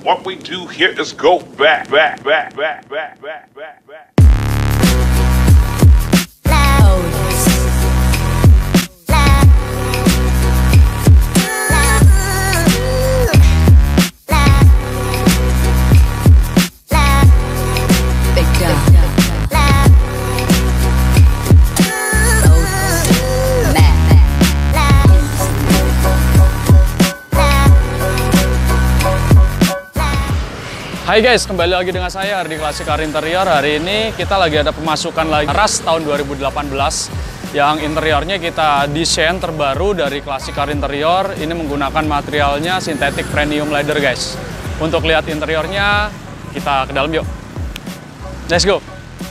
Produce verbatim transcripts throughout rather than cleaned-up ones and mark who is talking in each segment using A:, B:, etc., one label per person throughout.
A: What we do here is go back, back, back, back, back, back, back, back.
B: Hai guys, kembali lagi dengan saya Ardi Classic Car Interior. Hari ini kita lagi ada pemasukan lagi Ras tahun dua ribu delapan belas yang interiornya kita desain terbaru dari Classic Car Interior. Ini menggunakan materialnya synthetic premium leather guys. Untuk lihat interiornya, kita ke dalam yuk. Let's go.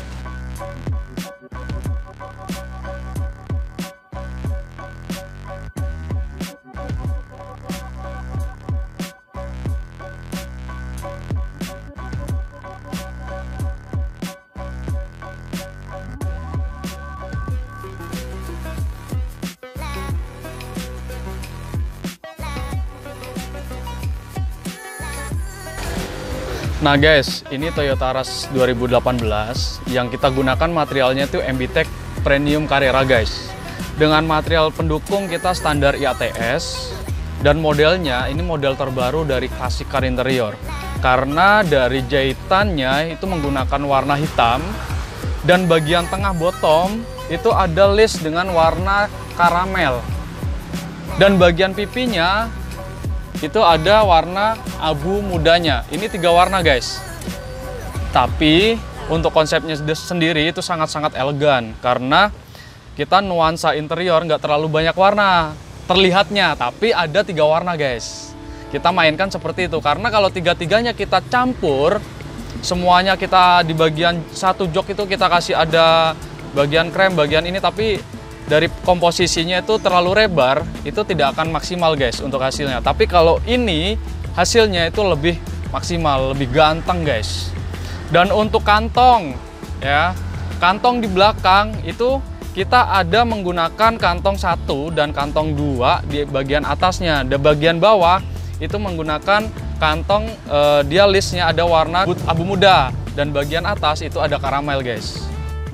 B: Nah guys, ini Toyota Ras dua ribu delapan belas yang kita gunakan materialnya itu M B Tech Premium Carrera guys. Dengan material pendukung kita standar I A T S dan modelnya ini model terbaru dari Classic Car Interior. Karena dari jahitannya itu menggunakan warna hitam dan bagian tengah bottom itu ada list dengan warna karamel. Dan bagian pipinya itu ada warna abu mudanya. Ini tiga warna guys. Tapi untuk konsepnya sendiri itu sangat-sangat elegan karena kita nuansa interior nggak terlalu banyak warna terlihatnya, tapi ada tiga warna guys. Kita mainkan seperti itu karena kalau tiga-tiganya kita campur, semuanya kita di bagian satu jok itu kita kasih ada bagian krem, bagian ini, tapi dari komposisinya itu terlalu lebar, itu tidak akan maksimal guys untuk hasilnya. Tapi kalau ini hasilnya itu lebih maksimal, lebih ganteng guys. Dan untuk kantong ya, kantong di belakang itu kita ada menggunakan kantong satu dan kantong dua di bagian atasnya. Dan bagian bawah itu menggunakan kantong eh, dia listnya ada warna abu muda dan bagian atas itu ada karamel guys.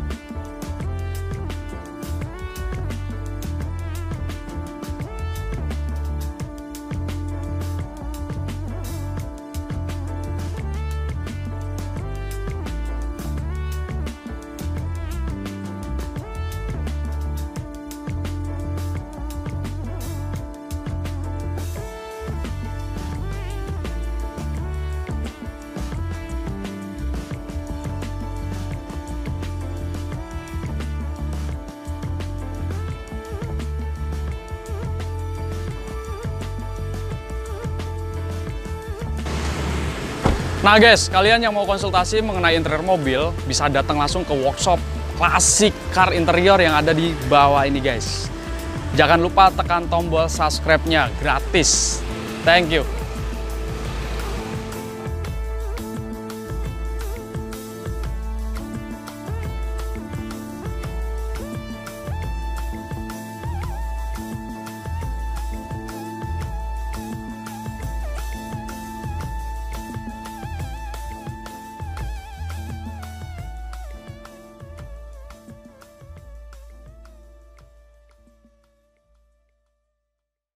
B: Nah guys, kalian yang mau konsultasi mengenai interior mobil, bisa datang langsung ke workshop Classic Car Interior yang ada di bawah ini guys. Jangan lupa tekan tombol subscribe-nya, gratis. Thank you.